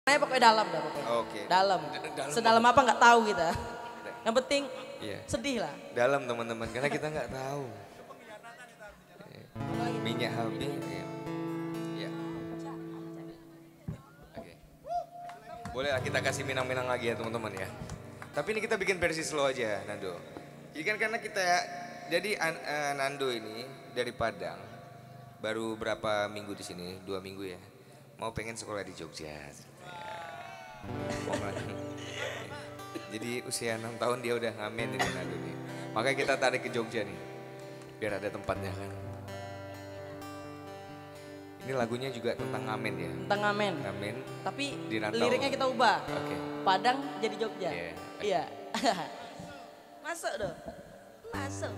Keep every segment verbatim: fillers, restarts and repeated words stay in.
Saya pokoknya dalam dah pokoknya. Oke. Dalam. Dalam. Sedalam apa nggak tahu kita. Yang penting Iya. sedih lah. Dalam teman-teman karena kita nggak tahu. Minyak habis. Iya. Iya. Oke. Boleh lah kita kasih minang-minang lagi ya teman-teman ya. Tapi ini kita bikin versi slow aja Nando. Jadi kan karena kita jadi uh, Nando ini dari Padang baru berapa minggu di sini, dua minggu ya. Mau pengen sekolah di Jogja. Jadi usia enam tahun dia udah ngamen ini Nando nih. Makanya kita tarik ke Jogja nih. Biar ada tempatnya kan. Ini lagunya juga tentang ngamen ya. Tentang ngamen. Ngamen. Tapi di liriknya kita ubah. Oke. Okay. Padang jadi Jogja. Yeah. Iya. Masuk dong. Masuk.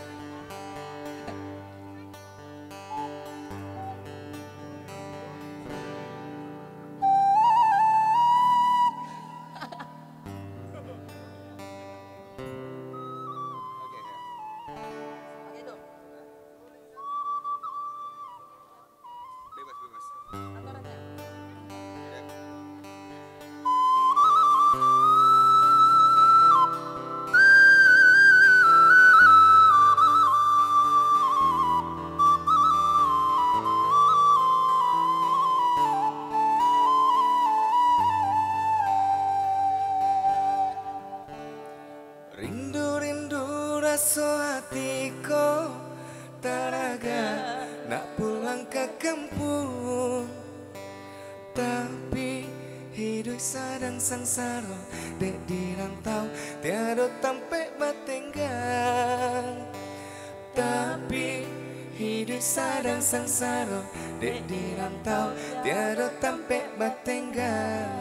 Rindu-rindu rasa hatiku taraga nak pulang ke kampung. Tapi hidup sadang sangsara dek di rantau tiada tampe batenggang. Tapi hidup sadang sangsara dek di rantau tiada tampe batenggang.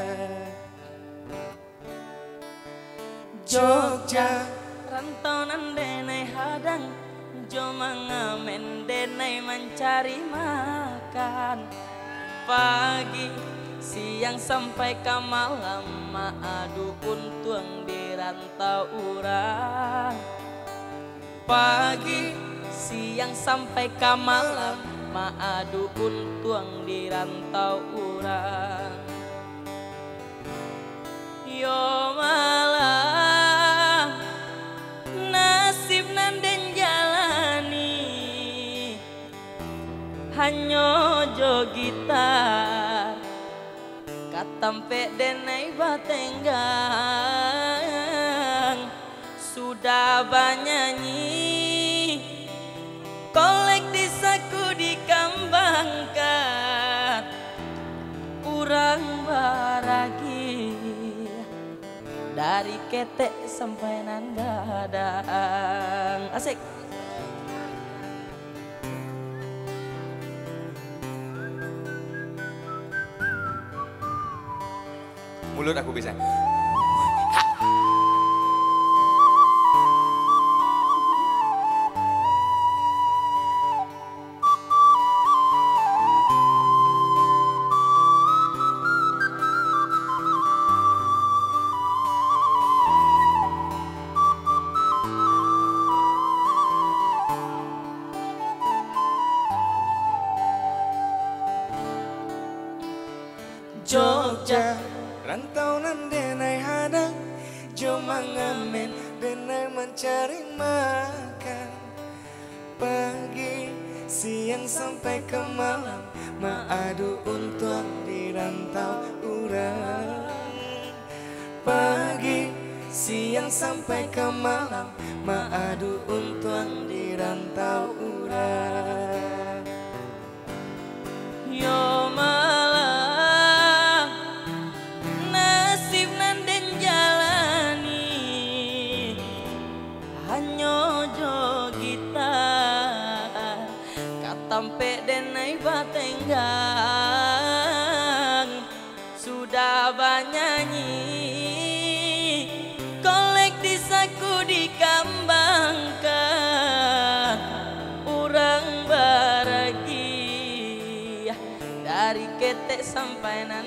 Jogja rantau nan denai hadang joma ngamen denai mencari makan pagi siang sampai ke malam maadu untung di rantau urang pagi siang sampai ke malam maadu untung di rantau urang yo malam hanyo jo gitar katampe denai batenggang sudah bernyanyi kolek disaku dikembangkan urang baragi dari ketek sampai nan gadang asik. Mulut aku bisa. Jogja rantau nan denai hadang cuma ngamen denai mencari makan pagi siang sampai ke malam maadu untung di rantau urang pagi siang sampai ke malam maadu untung di rantau urang yo sampai denai batenggang sudah bernyanyi kolek disaku dikembangkan urang baragi dari ketek sampai nan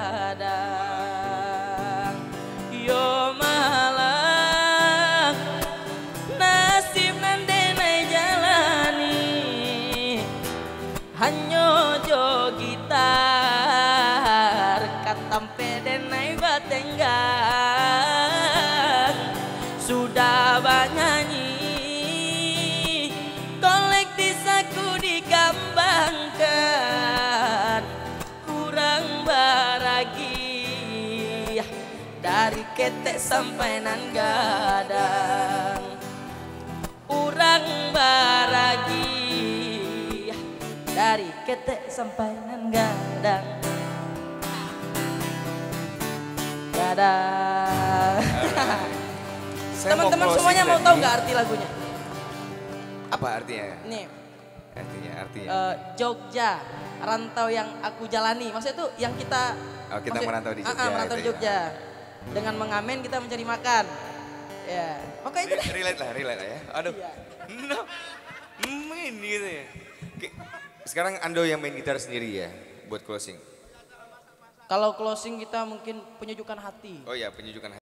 gadang yo malang nasib nan denai jalani hanyo jo gitar sampai denai batenggang. Sudah banyanyi kolektif aku dikembangkan. Kurang baragi dari ketek sampai nan gadang. Kurang baragi dari ketek sampai nan gadang. Gadang. Teman-teman semuanya mau tahu nggak arti lagunya? Apa artinya? Nih, Artinya, artinya. eh, Jogja, rantau yang aku jalani. Maksudnya tuh yang kita Oh, kita maksud- merantau di Ah, ah, Jogja merantau itu di ya. Jogja. Dengan mengamen kita mencari makan. Ya, oke itu dah. Relate lah, relate lah ya. Aduh. Iya. No. Main gitu ya. Oke. Sekarang Ando yang main gitar sendiri ya buat closing. Kalau closing kita mungkin penyejukan hati. Oh ya, penunjukan